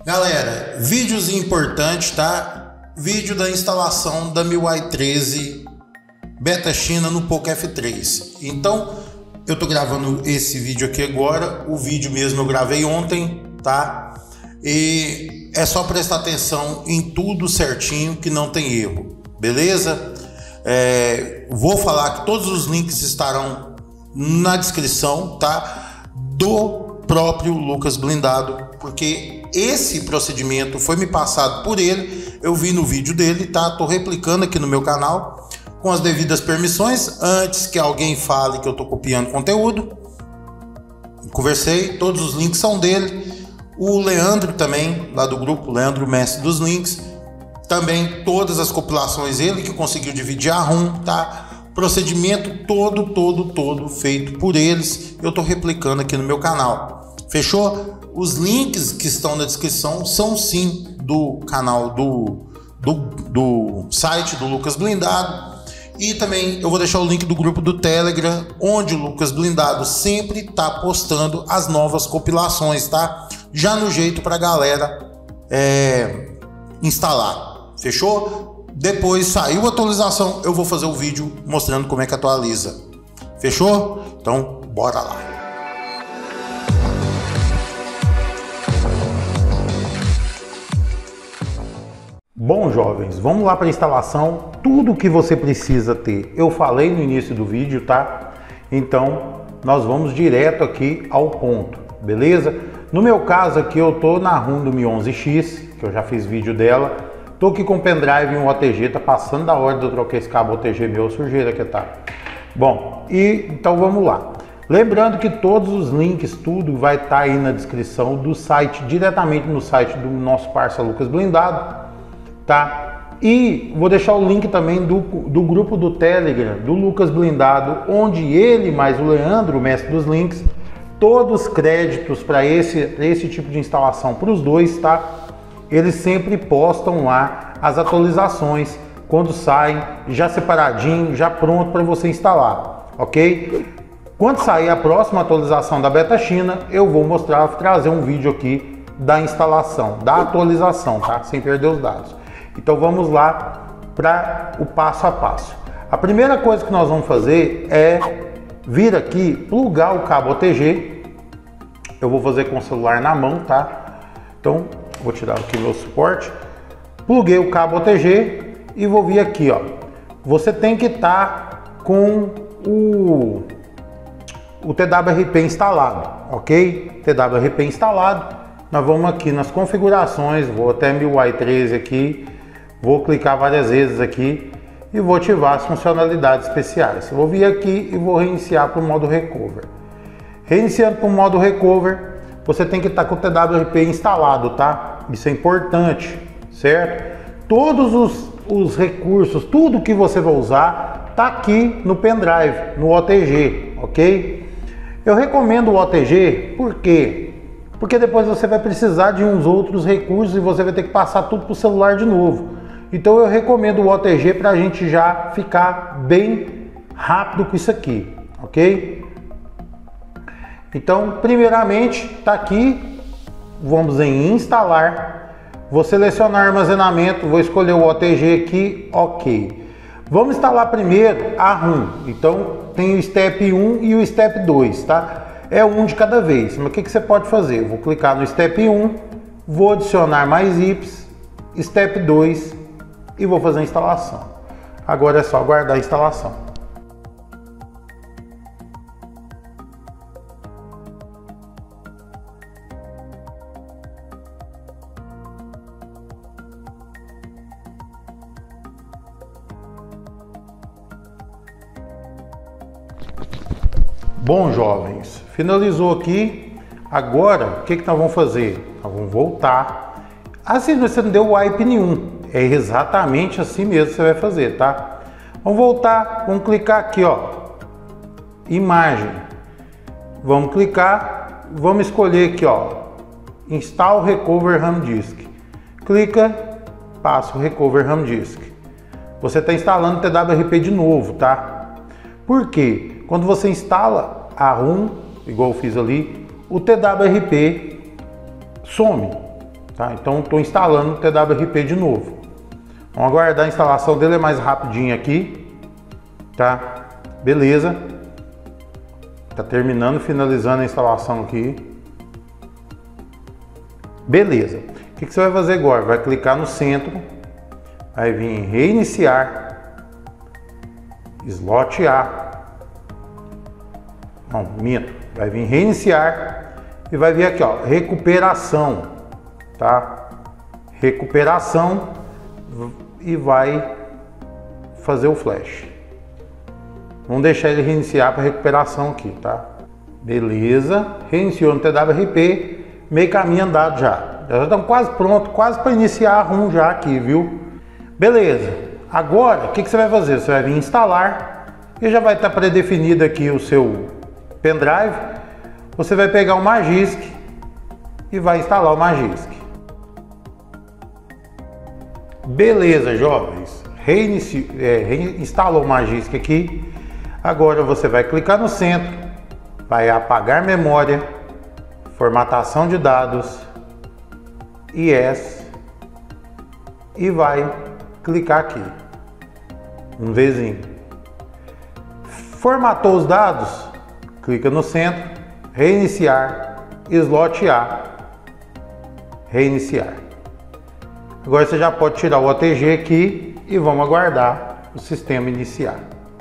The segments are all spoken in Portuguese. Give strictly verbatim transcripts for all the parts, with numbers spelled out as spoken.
Galera, vídeos importantes, tá? Vídeo da instalação da M I U I treze Beta China no Poco F três. Então, eu tô gravando esse vídeo aqui agora. O vídeo mesmo eu gravei ontem, tá? E é só prestar atenção em tudo certinho, que não tem erro, beleza? É, vou falar que todos os links estarão na descrição, tá? Do próprio Lucas Blindado, porque esse procedimento foi me passado por ele, eu vi no vídeo dele, tá? Tô replicando aqui no meu canal com as devidas permissões, antes que alguém fale que eu tô copiando conteúdo. Conversei, todos os links são dele. O Leandro também, lá do grupo, Leandro Mestre dos Links, também todas as compilações, ele que conseguiu dividir a ROM, tá? Procedimento todo, todo, todo feito por eles, eu tô replicando aqui no meu canal. Fechou? Os links que estão na descrição são sim do canal do, do, do site do Lucas Blindado. E também eu vou deixar o link do grupo do Telegram, onde o Lucas Blindado sempre está postando as novas compilações, tá? Já no jeito para a galera é, instalar. Fechou? Depois saiu a atualização, eu vou fazer o vídeo mostrando como é que atualiza. Fechou? Então, bora lá. Bom, jovens, vamos lá para a instalação. Tudo que você precisa ter, eu falei no início do vídeo, tá? Então, nós vamos direto aqui ao ponto, beleza? No meu caso aqui, eu tô na ROM do Mi onze X, que eu já fiz vídeo dela. Tô aqui com o pendrive e um O T G, tá passando da hora de eu trocar esse cabo O T G meu, sujeira que tá. Bom, e então vamos lá. Lembrando que todos os links, tudo vai estar tá aí na descrição do site, diretamente no site do nosso parceiro Lucas Blindado, tá? E vou deixar o link também do, do grupo do Telegram do Lucas Blindado, onde ele mais o Leandro, o mestre dos links, todos os créditos para esse, pra esse tipo de instalação para os dois, tá? Eles sempre postam lá as atualizações quando saem, já separadinho, já pronto para você instalar, ok? Quando sair a próxima atualização da Beta China, eu vou mostrar, trazer um vídeo aqui da instalação, da atualização, tá? Sem perder os dados. Então vamos lá para o passo a passo. A primeira coisa que nós vamos fazer é vir aqui, plugar o cabo O T G. Eu vou fazer com o celular na mão, tá? Então vou tirar aqui meu suporte. Pluguei o cabo O T G e vou vir aqui, ó. Você tem que estar com o, o T W R P instalado, ok? T W R P instalado. Nós vamos aqui nas configurações, vou até M I U I treze aqui. Vou clicar várias vezes aqui e vou ativar as funcionalidades especiais. Eu vou vir aqui e vou reiniciar para o modo recover. Reiniciando para o modo recover, você tem que estar com o T W R P instalado, tá? Isso é importante, certo? Todos os, os recursos, tudo que você vai usar, tá aqui no pendrive, no O T G, ok? Eu recomendo o O T G, por quê? Porque depois você vai precisar de uns outros recursos e você vai ter que passar tudo para o celular de novo. Então eu recomendo o O T G para a gente já ficar bem rápido com isso aqui, ok? Então, primeiramente, tá aqui, vamos em instalar, vou selecionar armazenamento, vou escolher o O T G aqui, ok. Vamos instalar primeiro a ROM, então tem o Step um e o Step dois, tá? É um de cada vez, mas o que, que você pode fazer? Eu vou clicar no Step um, vou adicionar mais I P s, Step dois, e vou fazer a instalação. Agora é só aguardar a instalação. Bom, jovens, finalizou aqui. Agora, o que, que nós vamos fazer? Nós vamos voltar. Assim, você não deu wipe nenhum. É exatamente assim mesmo que você vai fazer, tá? Vamos voltar, vamos clicar aqui, ó, imagem. Vamos clicar, vamos escolher aqui, ó, Install Recover RAM Disk. Clica, passa o Recover RAM Disk. Você está instalando o T W R P de novo, tá? Por quê? Quando você instala a ROM, igual eu fiz ali, o T W R P some. Tá? Então estou instalando o T W R P de novo. Vamos aguardar a instalação dele, é mais rapidinho aqui, tá? Beleza. Tá terminando, finalizando a instalação aqui. Beleza. O que, que você vai fazer agora? Vai clicar no centro, vai vir em reiniciar, slot A. Não, minto. Vai vir em reiniciar e vai vir aqui, ó, recuperação, tá? Recuperação e vai fazer o flash. Vamos deixar ele reiniciar para recuperação aqui, tá? Beleza, reiniciou no T W R P, meio caminho andado já. Já estamos quase pronto, quase para iniciar a ROM já aqui, viu? Beleza, agora o que, que você vai fazer? Você vai vir instalar e já vai estar predefinido aqui o seu pendrive. Você vai pegar o Magisk e vai instalar o Magisk. Beleza, jovens, Reinici... é, reinstalou o Magisk aqui. Agora você vai clicar no centro, vai apagar memória, formatação de dados, Yes, e vai clicar aqui, um vezinho. Formatou os dados, clica no centro, reiniciar, slot A, reiniciar. Agora você já pode tirar o O T G aqui e vamos aguardar o sistema iniciar.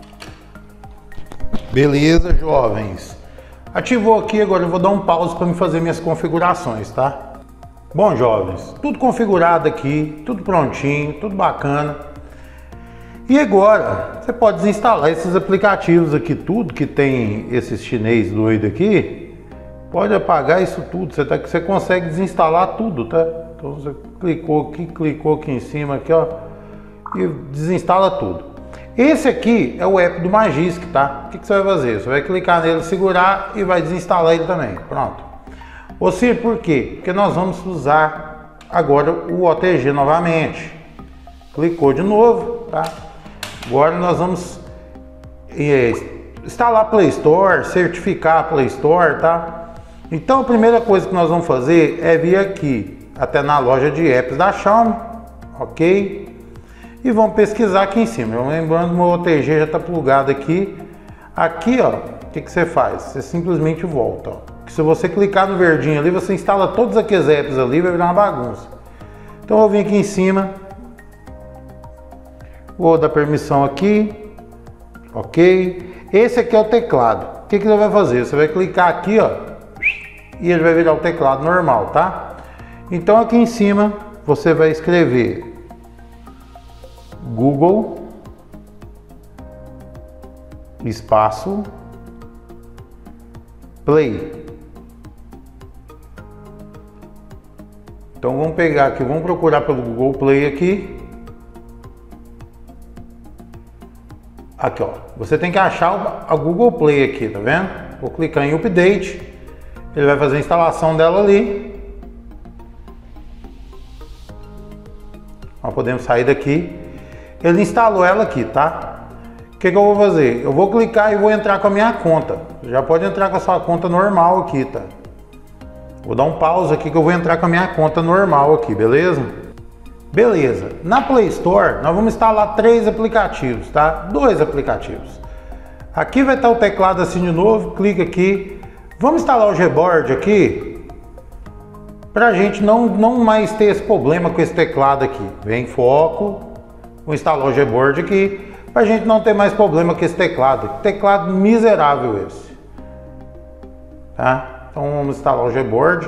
Beleza, jovens. Ativou aqui, agora eu vou dar um pause para me fazer minhas configurações, tá? Bom, jovens, tudo configurado aqui, tudo prontinho, tudo bacana. E agora, você pode desinstalar esses aplicativos aqui, tudo que tem esses chinês doido aqui. Pode apagar isso tudo, você, tá, você consegue desinstalar tudo, tá? Então você clicou aqui, clicou aqui em cima, aqui, ó, e desinstala tudo. Esse aqui é o app do Magisk, tá? O que, que você vai fazer? Você vai clicar nele, segurar e vai desinstalar ele também. Pronto. Ou seja, por quê? Porque nós vamos usar agora o O T G novamente. Clicou de novo, tá? Agora nós vamos é, instalar Play Store, certificar a Play Store, tá? Então a primeira coisa que nós vamos fazer é vir aqui até na loja de apps da Xiaomi, ok? E vamos pesquisar aqui em cima. Lembrando que o meu O T G já está plugado aqui. Aqui, ó, o que, que você faz? Você simplesmente volta, ó. Se você clicar no verdinho ali, você instala todos aqueles apps ali, vai virar uma bagunça. Então eu vou vir aqui em cima, vou dar permissão aqui, ok? Esse aqui é o teclado. O que, que você vai fazer? Você vai clicar aqui, ó, e ele vai virar o teclado normal, tá? Então aqui em cima você vai escrever Google espaço Play. Então vamos pegar aqui, vamos procurar pelo Google Play aqui. Aqui, ó. Você tem que achar a Google Play aqui, tá vendo? Vou clicar em Update. Ele vai fazer a instalação dela ali. Nós podemos sair daqui. Ele instalou ela aqui, tá? O que, que eu vou fazer? Eu vou clicar e vou entrar com a minha conta. Já pode entrar com a sua conta normal aqui, tá? Vou dar um pause aqui que eu vou entrar com a minha conta normal aqui, beleza? Beleza. Na Play Store, nós vamos instalar três aplicativos, tá? Dois aplicativos. Aqui vai estar o teclado assim de novo, clica aqui. Vamos instalar o Gboard aqui, pra gente não, não mais ter esse problema com esse teclado aqui. Vem em foco, vou instalar o Gboard aqui, pra gente não ter mais problema com esse teclado. Teclado miserável esse. Tá? Então vamos instalar o Gboard.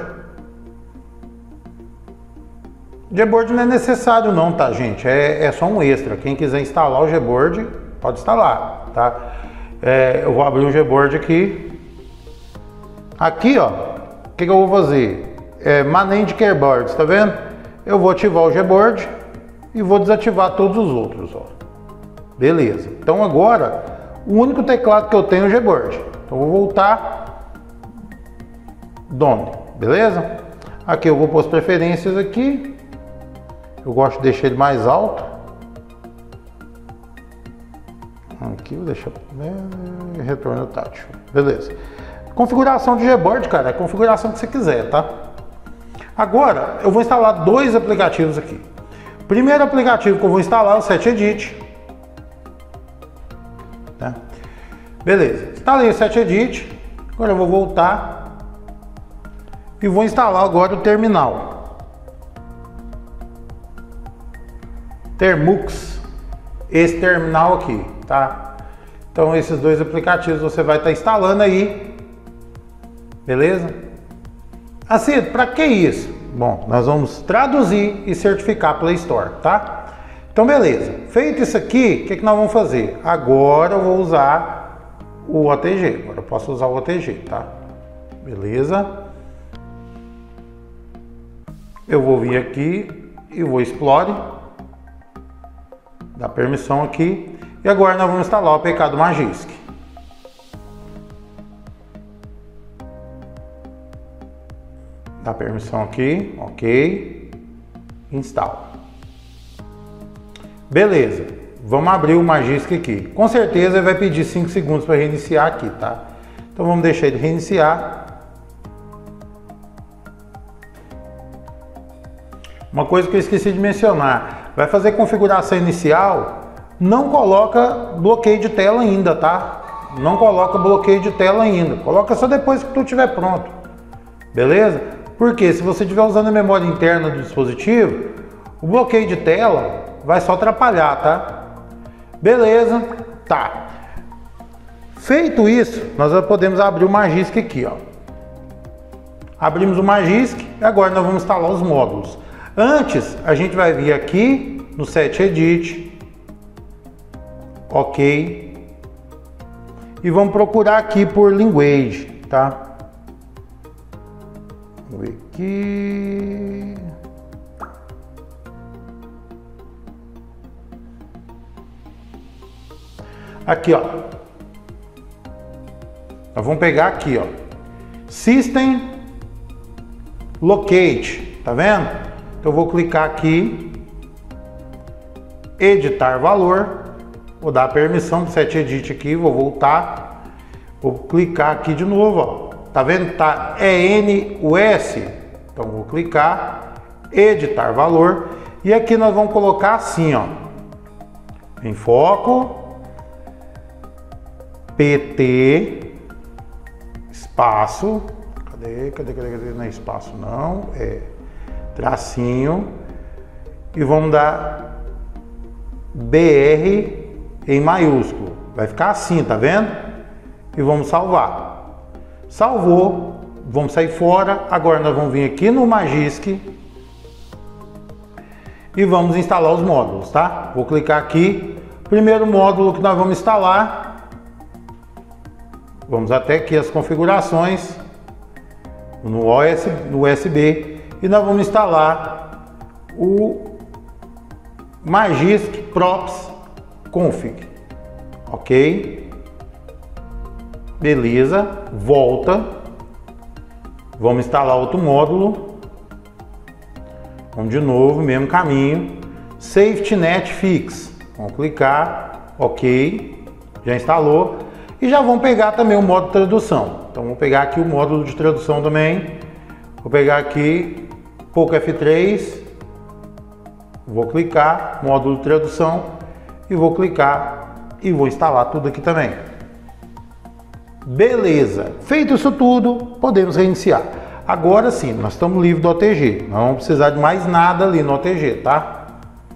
Gboard não é necessário não, tá, gente? É, é só um extra. Quem quiser instalar o Gboard, pode instalar, tá? É, eu vou abrir o Gboard aqui. Aqui, ó, o que, que eu vou fazer? É, Manage Keyboards, tá vendo? Eu vou ativar o Gboard e vou desativar todos os outros, ó. Beleza. Então agora, o único teclado que eu tenho é o Gboard. Então eu vou voltar. Done, beleza? Aqui eu vou pôr as preferências aqui. Eu gosto de deixar ele mais alto. Aqui vou deixar é, retorno tátil. Beleza. Configuração de Gboard, cara, é a configuração que você quiser, tá? Agora, eu vou instalar dois aplicativos aqui. O primeiro aplicativo que eu vou instalar é o SetEdit. Tá? Beleza, instalei o SetEdit. Agora eu vou voltar e vou instalar agora o terminal. Termux. Esse terminal aqui, tá? Então esses dois aplicativos você vai estar instalando aí. Beleza? Assim, para que isso? Bom, nós vamos traduzir e certificar a Play Store, tá? Então beleza, feito isso aqui, o que, que nós vamos fazer? Agora eu vou usar o O T G, agora eu posso usar o O T G, tá? Beleza? Eu vou vir aqui e vou Explore, dar permissão aqui, e agora nós vamos instalar o A P K do Magisk. Dá permissão aqui, ok, instala. Beleza, vamos abrir o Magisk aqui. Com certeza ele vai pedir cinco segundos para reiniciar aqui, tá? Então vamos deixar ele reiniciar. Uma coisa que eu esqueci de mencionar, vai fazer configuração inicial, não coloca bloqueio de tela ainda, tá? Não coloca bloqueio de tela ainda, coloca só depois que tu estiver pronto, beleza? Porque se você estiver usando a memória interna do dispositivo, o bloqueio de tela vai só atrapalhar, tá? Beleza? Tá. Feito isso, nós já podemos abrir o Magisk aqui, ó. Abrimos o Magisk e agora nós vamos instalar os módulos. Antes, a gente vai vir aqui no SetEdit, ok, e vamos procurar aqui por Language, tá? Vamos ver aqui. Aqui, ó. Nós vamos pegar aqui, ó. System Locate, tá vendo? Então eu vou clicar aqui, editar valor, vou dar a permissão do SetEdit aqui, vou voltar, vou clicar aqui de novo, ó. Tá vendo? Tá E N U S. Então vou clicar, editar valor, e aqui nós vamos colocar assim, ó. Em foco, P T, espaço, cadê, cadê, cadê, cadê, não é espaço não, é tracinho, e vamos dar B R em maiúsculo, vai ficar assim, tá vendo? E vamos salvar. Salvou, vamos sair fora, agora nós vamos vir aqui no Magisk e vamos instalar os módulos, tá? Vou clicar aqui, primeiro módulo que nós vamos instalar, vamos até aqui as configurações, no U S B, e nós vamos instalar o Magisk Props Config, ok? Beleza, volta, vamos instalar outro módulo, vamos de novo, mesmo caminho, Safety Net Fix, vamos clicar, ok, já instalou, e já vamos pegar também o módulo de tradução. Então vamos pegar aqui o módulo de tradução também, vou pegar aqui, Poco F três, vou clicar, módulo de tradução, e vou clicar e vou instalar tudo aqui também. Beleza, feito isso tudo, podemos reiniciar. Agora sim, nós estamos livres do O T G, não vamos precisar de mais nada ali no O T G, tá?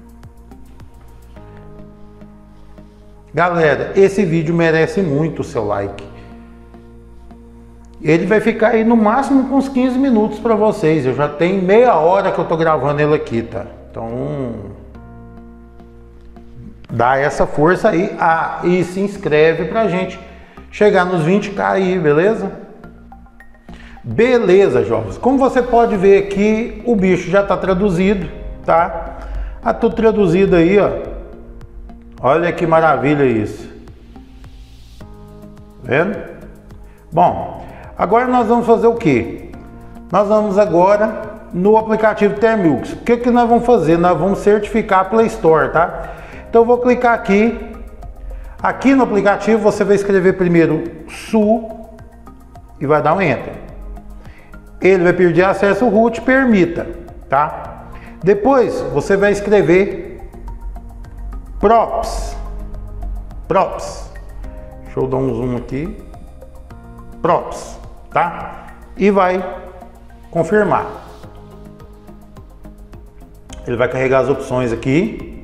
Galera, esse vídeo merece muito o seu like. Ele vai ficar aí no máximo com uns quinze minutos para vocês. Eu já tenho meia hora que eu tô gravando ele aqui, tá? Então, dá essa força aí, ah, e se inscreve pra gente chegar nos vinte K aí, beleza? Beleza, jovens. Como você pode ver aqui, o bicho já está traduzido, tá? Tá tudo traduzido aí, ó. Olha que maravilha isso. Vendo? Bom, agora nós vamos fazer o quê? Nós vamos agora no aplicativo Termux. O que que nós vamos fazer? Nós vamos certificar a Play Store, tá? Então eu vou clicar aqui. Aqui no aplicativo você vai escrever primeiro S U e vai dar um Enter. ele vai pedir acesso root, permita, tá? Depois você vai escrever props, props, deixa eu dar um zoom aqui, props, tá? E vai confirmar. Ele vai carregar as opções aqui.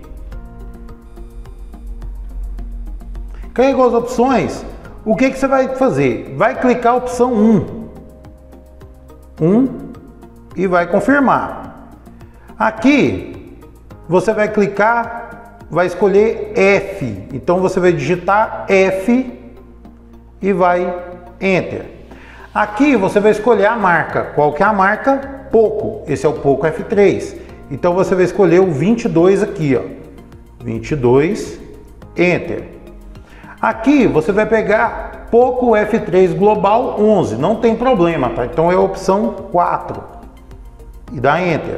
Carregou as opções, o que que você vai fazer? Vai clicar a opção um. um e vai confirmar. Aqui você vai clicar, vai escolher F. Então você vai digitar F e vai Enter. Aqui você vai escolher a marca. Qual que é a marca? Poco. Esse é o Poco F três. Então você vai escolher o vinte e dois aqui, ó. vinte e dois, Enter. Aqui você vai pegar Poco F três Global onze, não tem problema, tá? Então é a opção quatro e dá Enter.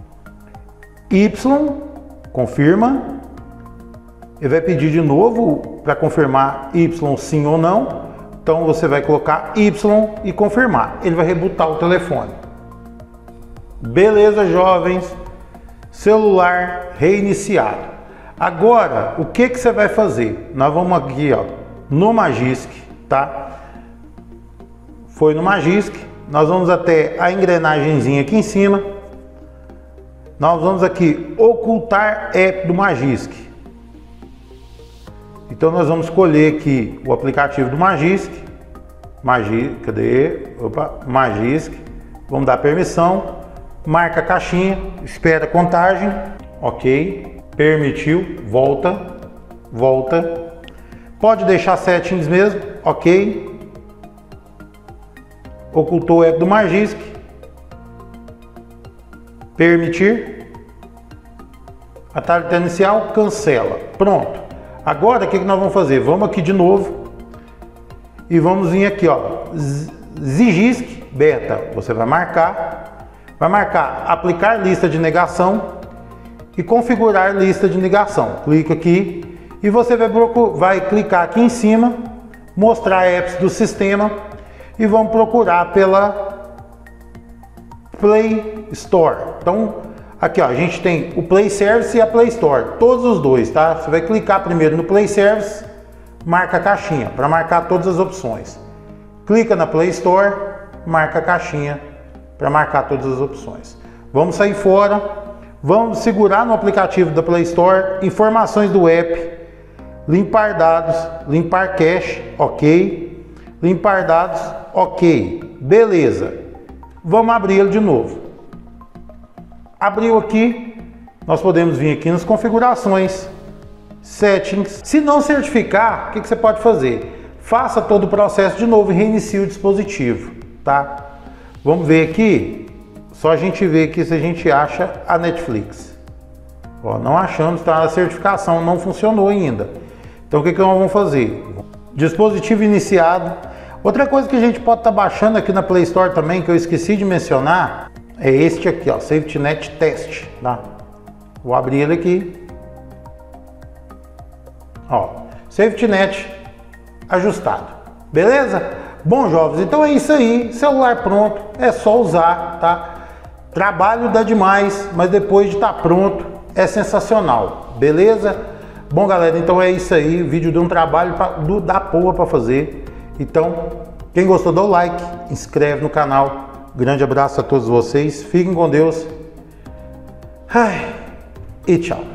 Y, confirma. Ele vai pedir de novo para confirmar Y sim ou não. Então você vai colocar Y e confirmar. Ele vai rebootar o telefone. Beleza, jovens? Celular reiniciado. Agora, o que que você vai fazer? Nós vamos aqui, ó, no Magisk, tá? Foi no Magisk. Nós vamos até a engrenagemzinha aqui em cima. Nós vamos aqui ocultar app do Magisk. Então nós vamos escolher aqui o aplicativo do Magisk. Magisk, cadê? Opa, Magisk. Vamos dar permissão. Marca a caixinha, espera a contagem. Ok. Permitiu, volta, volta. Pode deixar settings mesmo, ok. Ocultou o app do Magisk. Permitir. Atalho inicial, cancela. Pronto. Agora o que que nós vamos fazer? Vamos aqui de novo e vamos vir aqui, ó, Zygisk Beta. Você vai marcar, vai marcar aplicar lista de negação e configurar lista de negação. Clica aqui e você vai, vai clicar aqui em cima, mostrar apps do sistema e vamos procurar pela Play Store. Então aqui, ó, a gente tem o Play Service e a Play Store, todos os dois, tá? Você vai clicar primeiro no Play Service, marca a caixinha para marcar todas as opções. Clica na Play Store, marca a caixinha para marcar todas as opções. Vamos sair fora, vamos segurar no aplicativo da Play Store, informações do app, limpar dados, limpar cache, ok. Limpar dados, ok. Beleza. Vamos abrir ele de novo. Abriu aqui, nós podemos vir aqui nas configurações, settings. Se não certificar, o que que você pode fazer? Faça todo o processo de novo e reinicie o dispositivo, tá? Vamos ver aqui, só a gente ver aqui se a gente acha a Netflix. Ó, não achamos, tá? A certificação não funcionou ainda. Então o que que nós vamos fazer? Dispositivo iniciado. Outra coisa que a gente pode estar baixando aqui na Play Store também, que eu esqueci de mencionar, é este aqui, ó, SafetyNet Test, tá? Vou abrir ele aqui. Ó, SafetyNet ajustado. Beleza? Bom, jovens, então é isso aí. Celular pronto, é só usar, tá? Trabalho dá demais, mas depois de estar pronto é sensacional. Beleza? Bom, galera, então é isso aí. O vídeo deu um trabalho pra, do, da porra para fazer. Então, quem gostou, dá o like, inscreve no canal. Grande abraço a todos vocês, fiquem com Deus. Ai, e tchau.